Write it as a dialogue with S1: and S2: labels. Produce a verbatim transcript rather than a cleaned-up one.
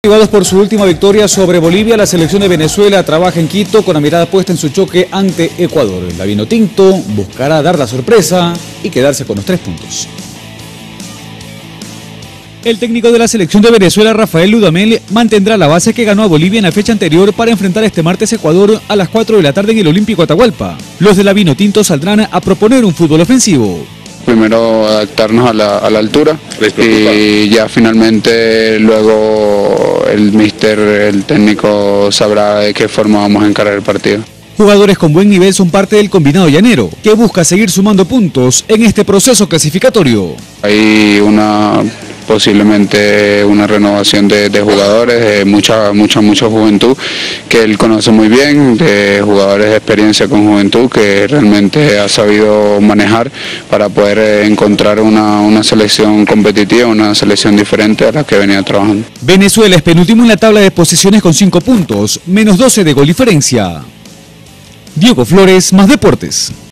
S1: Motivados por su última victoria sobre Bolivia, la selección de Venezuela trabaja en Quito con la mirada puesta en su choque ante Ecuador. La Vinotinto buscará dar la sorpresa y quedarse con los tres puntos. El técnico de la selección de Venezuela, Rafael Dudamel, mantendrá la base que ganó a Bolivia en la fecha anterior para enfrentar este martes a Ecuador a las cuatro de la tarde en el Olímpico Atahualpa. Los de la Vinotinto saldrán a proponer un fútbol ofensivo.
S2: Primero adaptarnos a la, a la altura y ya finalmente luego el míster, el técnico sabrá de qué forma vamos a encarar el partido.
S1: Jugadores con buen nivel son parte del combinado llanero, que busca seguir sumando puntos en este proceso clasificatorio.
S2: Hay una posiblemente una renovación de, de jugadores, de mucha, mucha, mucha juventud que él conoce muy bien, de jugadores de experiencia con juventud que realmente ha sabido manejar para poder encontrar una, una selección competitiva, una selección diferente a la que venía trabajando.
S1: Venezuela es penúltimo en la tabla de posiciones con cinco puntos, menos doce de gol diferencia. Diego Flores, Más Deportes.